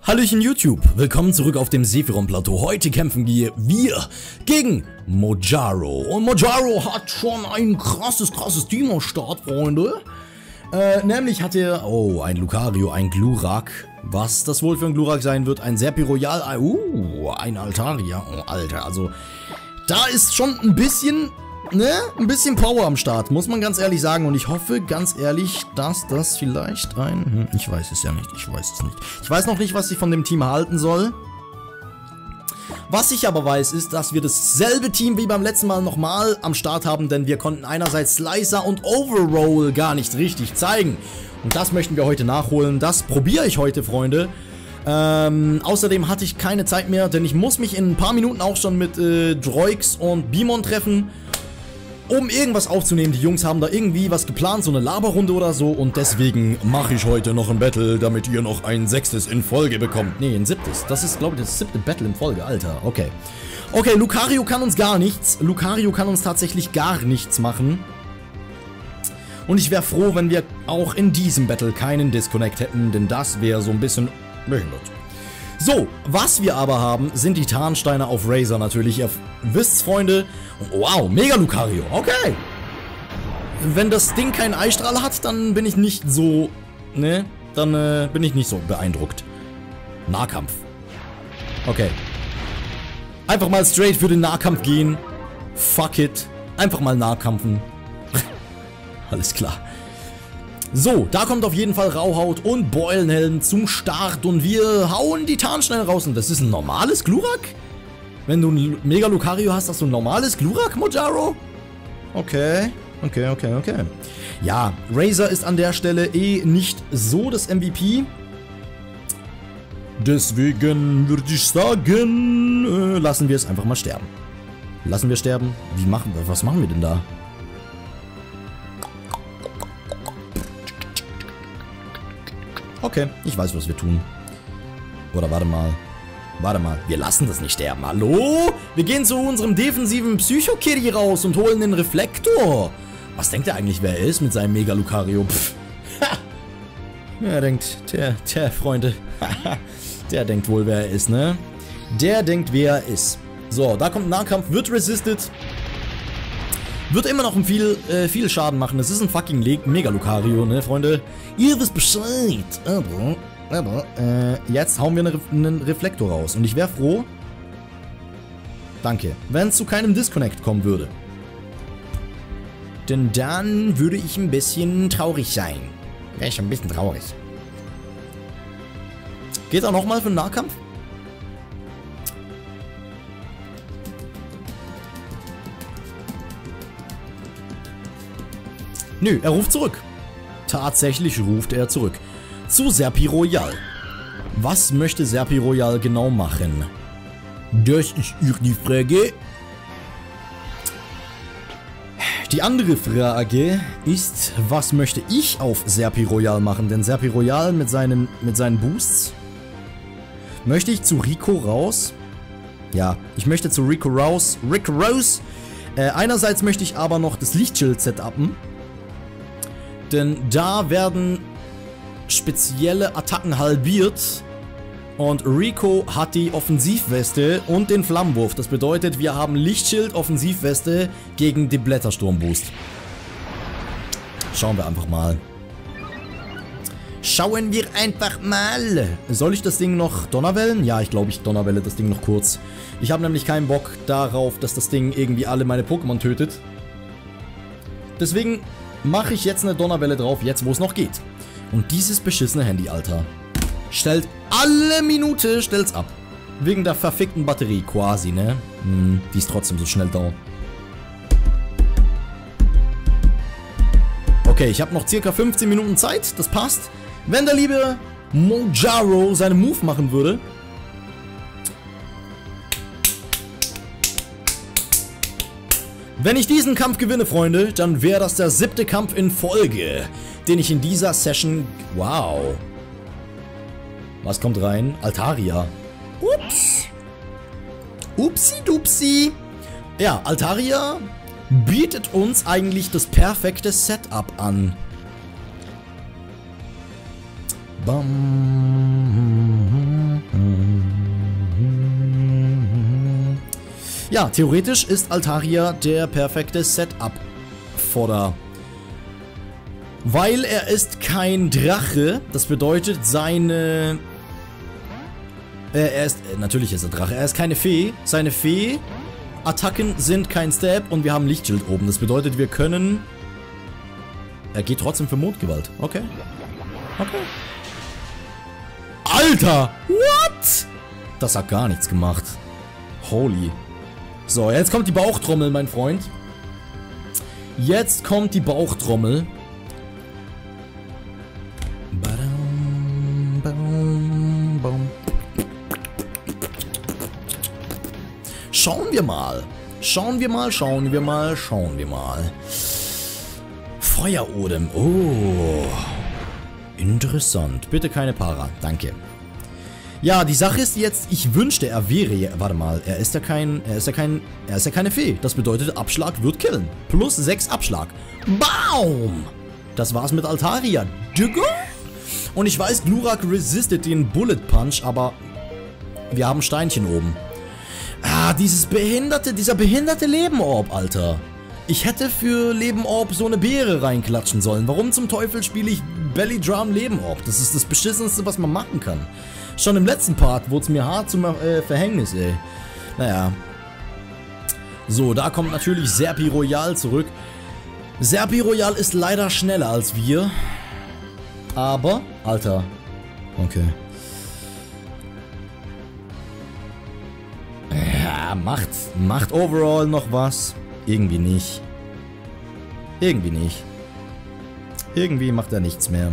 Hallöchen YouTube, willkommen zurück auf dem Sephiron-Plateau. Heute kämpfen wir gegen Mojaro. Und Mojaro hat schon ein krasses Team am Start, Freunde. Nämlich hat er, ein Lucario, ein Glurak. Was das wohl für ein Glurak sein wird, ein Serpi Royal, ein Altaria. Oh, Alter, also da ist schon ein bisschen Power am Start, muss man ganz ehrlich sagen. Und ich hoffe ganz ehrlich, dass das vielleicht ich weiß es ja nicht, ich weiß es nicht. Ich weiß noch nicht, was ich von dem Team halten soll. Was ich aber weiß, ist, dass wir dasselbe Team wie beim letzten Mal nochmal am Start haben, denn wir konnten einerseits Slicer und Overroll gar nicht richtig zeigen. Und das möchten wir heute nachholen. Das probiere ich heute, Freunde. Außerdem hatte ich keine Zeit mehr, denn ich muss mich in ein paar Minuten auch schon mit Droix und Bimon treffen, um irgendwas aufzunehmen. Die Jungs haben da irgendwie was geplant, so eine Laberrunde oder so. Und deswegen mache ich heute noch ein Battle, damit ihr noch ein 6. in Folge bekommt. Nee, ein 7. Das ist, glaube ich, das 7. Battle in Folge, Alter. Okay. Okay, Lucario kann uns gar nichts. Lucario kann uns tatsächlich gar nichts machen. Und ich wäre froh, wenn wir auch in diesem Battle keinen Disconnect hätten, denn das wäre so ein bisschen behindert. So, was wir aber haben, sind die Tarnsteine auf Razor natürlich. Ihr wisst's, Freunde. Wow, mega Lucario. Okay. Wenn das Ding keinen Eistrahl hat, dann bin ich nicht so, dann bin ich nicht so beeindruckt. Nahkampf. Okay. Einfach mal straight für den Nahkampf gehen. Fuck it. Einfach mal Nahkampfen. Alles klar. So, da kommt auf jeden Fall Rauhaut und Beulenhelm zum Start und wir hauen die Tarnsteine raus. Und das ist ein normales Glurak? Wenn du ein Mega Lucario hast, hast du ein normales Glurak, Mojaro? Okay. Ja, Razor ist an der Stelle nicht so das MVP. Deswegen würde ich sagen, lassen wir es einfach mal sterben. Lassen wir sterben? Was machen wir denn da? Okay, ich weiß, was wir tun. Oder warte mal. Wir lassen das nicht sterben. Hallo? Wir gehen zu unserem defensiven Psycho-Kitty raus und holen den Reflektor. Was denkt er eigentlich, wer er ist mit seinem Mega Lucario? Er denkt, der Freunde. Der denkt wohl, wer er ist, ne? Der denkt, wer er ist. So, da kommt ein Nahkampf, wird resisted. Wird immer noch viel Schaden machen. Das ist ein fucking Mega Lucario, ne, Freunde? Ihr wisst Bescheid. Aber, jetzt hauen wir einen Reflektor raus. Und ich wäre froh, danke, wenn es zu keinem Disconnect kommen würde. Denn dann würde ich ein bisschen traurig sein. Wäre ich ein bisschen traurig. Geht er nochmal für den Nahkampf? Nö, er ruft zurück. Tatsächlich ruft er zurück. Zu Serpi Royal. Was möchte Serpi Royal genau machen? Das ist die Frage. Die andere Frage ist, was möchte ich auf Serpi Royal machen? Denn Serpi Royal mit seinen Boosts. Möchte ich zu Rico raus? Ja, ich möchte zu Rico raus. Einerseits möchte ich aber noch das Lichtschild setupen. Denn da werden spezielle Attacken halbiert. Und Rico hat die Offensivweste und den Flammenwurf. Das bedeutet, wir haben Lichtschild, Offensivweste gegen den Blättersturmboost. Schauen wir einfach mal. Soll ich das Ding noch Donnerwellen? Ja, ich glaube, ich Donnerwelle das Ding noch kurz. Ich habe nämlich keinen Bock darauf, dass das Ding irgendwie alle meine Pokémon tötet. Deswegen mache ich jetzt eine Donnerwelle drauf, jetzt wo es noch geht. Und dieses beschissene Handy, Alter, stellt alle Minute, stellt's ab. Wegen der verfickten Batterie quasi, ne? Die ist trotzdem so schnell da. Okay, ich habe noch circa 15 Minuten Zeit, das passt. Wenn der liebe Mojaro seinen Move machen würde. Wenn ich diesen Kampf gewinne, Freunde, dann wäre das der 7. Kampf in Folge, den ich in dieser Session... Wow. Was kommt rein? Altaria. Ups. Upsi-dupsi. Ja, Altaria bietet uns eigentlich das perfekte Setup an. Bam. Ja, theoretisch ist Altaria der perfekte Setup-Fodder. Weil er ist kein Drache, das bedeutet seine... natürlich ist er Drache, er ist keine Fee. Seine Fee-Attacken sind kein Stab und wir haben Lichtschild oben. Das bedeutet, wir können... Er geht trotzdem für Mondgewalt. Okay. Okay. Alter! What? Das hat gar nichts gemacht. Holy. So, jetzt kommt die Bauchtrommel, mein Freund. Jetzt kommt die Bauchtrommel. Schauen wir mal. Schauen wir mal, schauen wir mal, schauen wir mal. Feuerodem. Oh. Interessant. Bitte keine Para. Danke. Ja, die Sache ist jetzt, ich wünschte, er wäre... Warte mal, er ist ja keine Fee. Das bedeutet, Abschlag wird killen. Plus 6 Abschlag. Baum! Das war's mit Altaria. Digga! Und ich weiß, Glurak resistet den Bullet Punch, aber wir haben Steinchen oben. Ah, dieser behinderte Lebenorb, Alter. Ich hätte für Lebenorb so eine Beere reinklatschen sollen. Warum zum Teufel spiele ich Belly Drum Lebenorb? Das ist das Beschissenste, was man machen kann. Schon im letzten Part wurde es mir hart zum Verhängnis, ey. Naja. So, da kommt natürlich Serpi Royal zurück. Serpi Royal ist leider schneller als wir. Aber, Alter. Okay. Ja, macht overall noch was. Irgendwie nicht. Irgendwie nicht. Irgendwie macht er nichts mehr.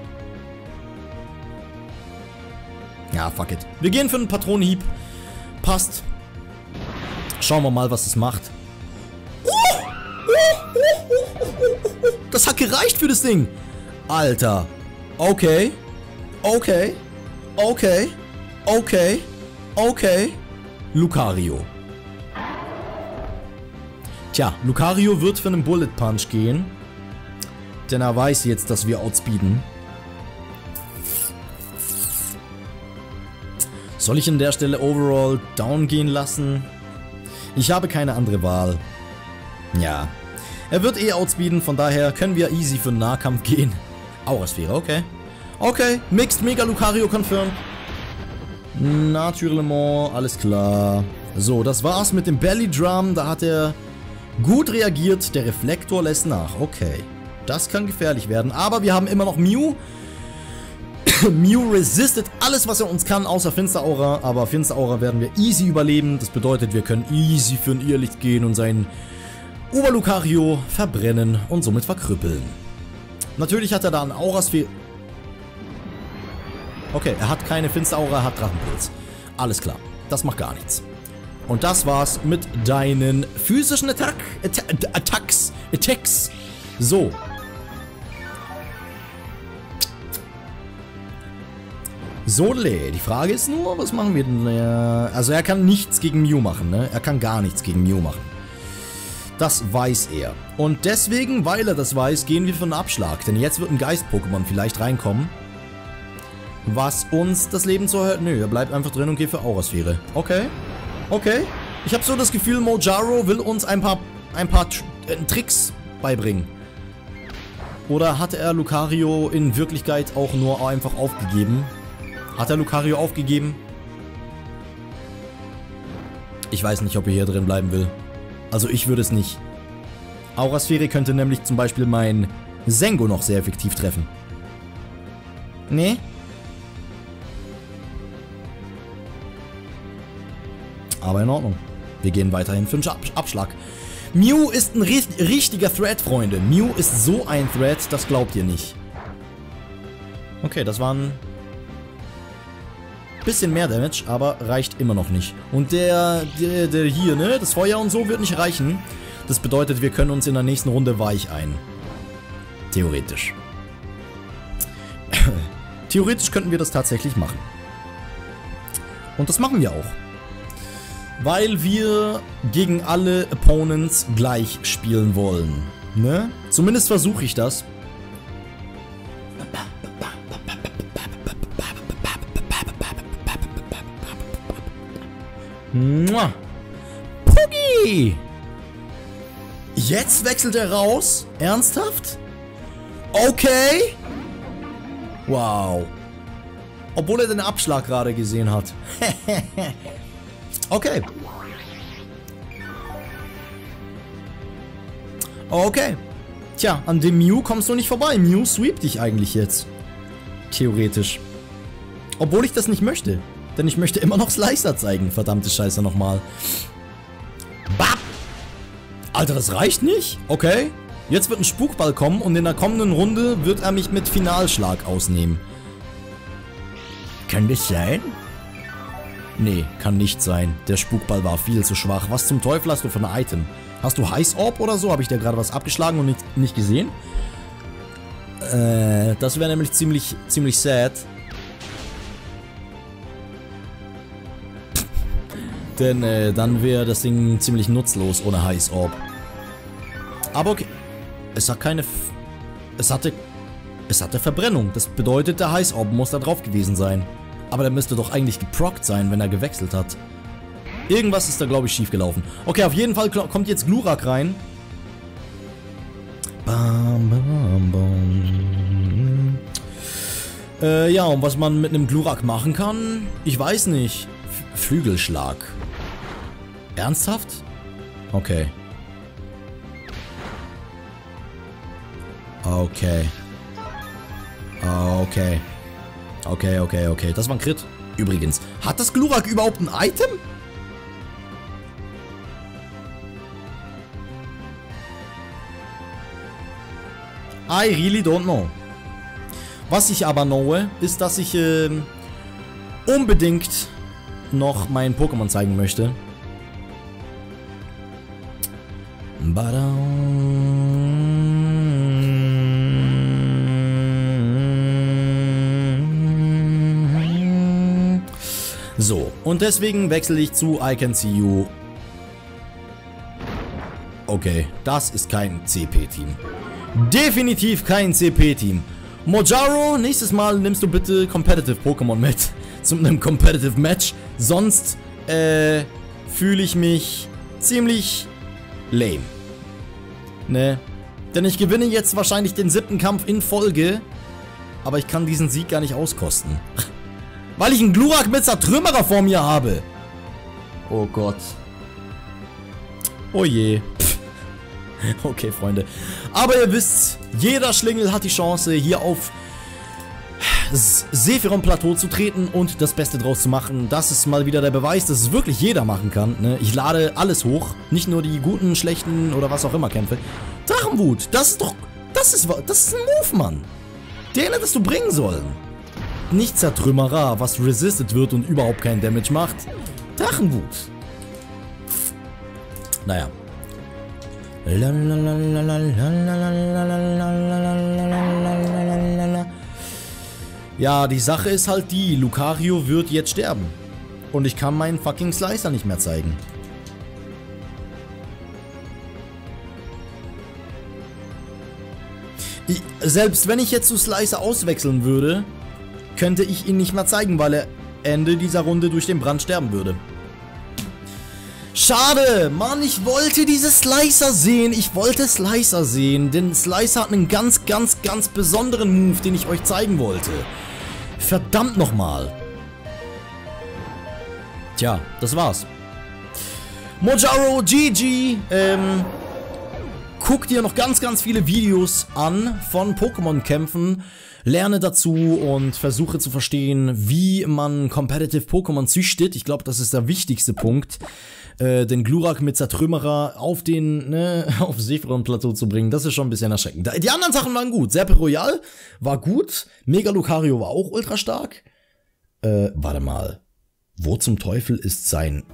Ja, fuck it. Wir gehen für einen Patronenhieb. Passt. Schauen wir mal, was es macht. Das hat gereicht für das Ding. Alter. Okay. Okay. Okay. Okay. Okay. Lucario. Tja, Lucario wird für einen Bullet Punch gehen. Denn er weiß jetzt, dass wir outspeeden. Soll ich an der Stelle overall down gehen lassen? Ich habe keine andere Wahl. Ja. Er wird eh outspeeden, von daher können wir easy für den Nahkampf gehen. Aurasphäre, okay. Okay, Mixed Mega Lucario confirmed. Naturellement, alles klar. So, das war's mit dem Belly Drum. Da hat er gut reagiert. Der Reflektor lässt nach. Okay. Das kann gefährlich werden. Aber wir haben immer noch Mew. Mew resistet alles, was er uns kann, außer Finsteraura. Aber Finsteraura werden wir easy überleben. Das bedeutet, wir können easy für ein Irrlicht gehen und sein Oberlucario verbrennen und somit verkrüppeln. Natürlich hat er da einen Aurasphäre. Okay, er hat keine Finsteraura, er hat Drachenpilz. Alles klar, das macht gar nichts. Und das war's mit deinen physischen Attacks. So. Sole, die Frage ist nur, was machen wir denn? Also er kann nichts gegen Mew machen, ne? Er kann gar nichts gegen Mew machen. Das weiß er. Und deswegen, weil er das weiß, gehen wir für einen Abschlag. Denn jetzt wird ein Geist-Pokémon vielleicht reinkommen. Was uns das Leben so erhöht. Nö, er bleibt einfach drin und geht für Aurasphäre. Okay. Okay. Ich habe so das Gefühl, Mojaro will uns ein paar Tricks beibringen. Oder hatte er Lucario in Wirklichkeit auch nur einfach aufgegeben? Hat er Lucario aufgegeben? Ich weiß nicht, ob er hier drin bleiben will. Also ich würde es nicht. Aurasphäre könnte nämlich zum Beispiel mein Sengo noch sehr effektiv treffen. Nee? Aber in Ordnung. Wir gehen weiterhin für einen Abschlag. Mew ist ein richtiger Threat, Freunde. Mew ist so ein Threat, das glaubt ihr nicht. Okay, das waren bisschen mehr Damage, aber reicht immer noch nicht. Und der hier, ne, das Feuer und so wird nicht reichen. Das bedeutet, wir können uns in der nächsten Runde weich ein. Theoretisch. Theoretisch könnten wir das tatsächlich machen. Und das machen wir auch. Weil wir gegen alle Opponents gleich spielen wollen. Ne? Zumindest versuche ich das. Mua. Pugi! Okay. Jetzt wechselt er raus? Ernsthaft? Okay. Wow. Obwohl er den Abschlag gerade gesehen hat. Okay. Okay. Tja, an dem Mew kommst du nicht vorbei. Mew sweept dich eigentlich jetzt. Theoretisch. Obwohl ich das nicht möchte. Denn ich möchte immer noch Slicer zeigen. Verdammte Scheiße nochmal. Bap! Alter, das reicht nicht? Okay. Jetzt wird ein Spukball kommen und in der kommenden Runde wird er mich mit Finalschlag ausnehmen. Kann das sein? Nee, kann nicht sein. Der Spukball war viel zu schwach. Was zum Teufel hast du für ein Item? Hast du Heiß Orb oder so? Habe ich da gerade was abgeschlagen und nicht gesehen? Das wäre nämlich ziemlich sad. Denn dann wäre das Ding ziemlich nutzlos ohne Heiß Orb. Aber okay. Es hat keine... Es hatte Verbrennung. Das bedeutet, der Heiß Orb muss da drauf gewesen sein. Aber der müsste doch eigentlich geprockt sein, wenn er gewechselt hat. Irgendwas ist da, glaube ich, schief gelaufen. Okay, auf jeden Fall kommt jetzt Glurak rein. Bam, bam, bam. Ja, und was man mit einem Glurak machen kann, ich weiß nicht. Flügelschlag. Ernsthaft? Okay. Okay. Okay. Okay. Das war ein Crit. Übrigens, hat das Glurak überhaupt ein Item? I really don't know. Was ich aber knowe, ist, dass ich unbedingt noch mein Pokémon zeigen möchte. So, und deswegen wechsle ich zu I Can See You. Okay, das ist kein CP-Team. Definitiv kein CP-Team. Mojaro, nächstes Mal nimmst du bitte Competitive Pokémon mit. Zu einem Competitive Match. Sonst, fühle ich mich ziemlich lame. Ne? Denn ich gewinne jetzt wahrscheinlich den 7. Kampf in Folge. Aber ich kann diesen Sieg gar nicht auskosten. Weil ich einen Glurak mit Zertrümmerer vor mir habe. Oh Gott. Oh je. Okay, Freunde. Aber ihr wisst, jeder Schlingel hat die Chance, hier auf Sephiron Plateau zu treten und das Beste draus zu machen. Das ist mal wieder der Beweis, dass es wirklich jeder machen kann. Ne? Ich lade alles hoch. Nicht nur die guten, schlechten oder was auch immer Kämpfe. Drachenwut, das ist doch... Das ist ein Move, Mann. Den hättest du bringen sollen. Nicht Zertrümmerer, was resisted wird und überhaupt keinen Damage macht. Drachenwut. Naja. Ja, die Sache ist halt die, Lucario wird jetzt sterben. Und ich kann meinen fucking Slicer nicht mehr zeigen. Selbst wenn ich jetzt zu Slicer auswechseln würde, könnte ich ihn nicht mehr zeigen, weil er Ende dieser Runde durch den Brand sterben würde. Schade, Mann, ich wollte diese Slicer sehen. Ich wollte Slicer sehen, denn Slicer hat einen ganz besonderen Move, den ich euch zeigen wollte. Verdammt nochmal. Tja, das war's. Mojaro, GG. Guck dir noch ganz viele Videos an von Pokémon-Kämpfen. Lerne dazu und versuche zu verstehen, wie man Competitive Pokémon züchtet. Ich glaube, das ist der wichtigste Punkt. Den Glurak mit Zertrümmerer auf auf Sephiron Plateau zu bringen, das ist schon ein bisschen erschreckend. Die anderen Sachen waren gut. Serpe Royal war gut. Mega Lucario war auch ultra stark. Warte mal. Wo zum Teufel ist sein...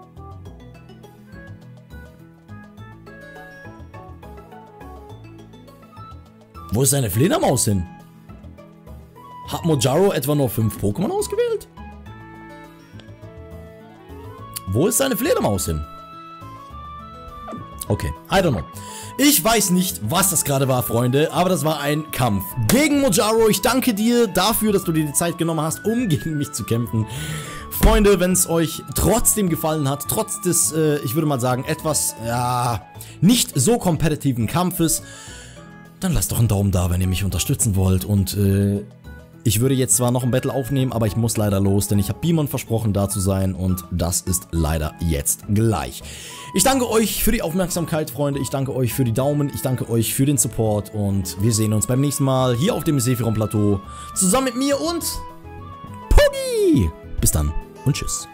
Wo ist seine Fledermaus hin? Hat Mojaro etwa nur 5 Pokémon ausgewählt? Wo ist seine Fledermaus hin? Okay, I don't know. Ich weiß nicht, was das gerade war, Freunde, aber das war ein Kampf gegen Mojaro. Ich danke dir dafür, dass du dir die Zeit genommen hast, um gegen mich zu kämpfen. Freunde, wenn es euch trotzdem gefallen hat, trotz des, ich würde mal sagen, etwas, ja, nicht so kompetitiven Kampfes, dann lasst doch einen Daumen da, wenn ihr mich unterstützen wollt. Und ich würde jetzt zwar noch ein Battle aufnehmen, aber ich muss leider los, denn ich habe Bimon versprochen, da zu sein und das ist leider jetzt gleich. Ich danke euch für die Aufmerksamkeit, Freunde. Ich danke euch für die Daumen. Ich danke euch für den Support und wir sehen uns beim nächsten Mal hier auf dem Sephiroth Plateau zusammen mit mir und Puggy. Bis dann und tschüss.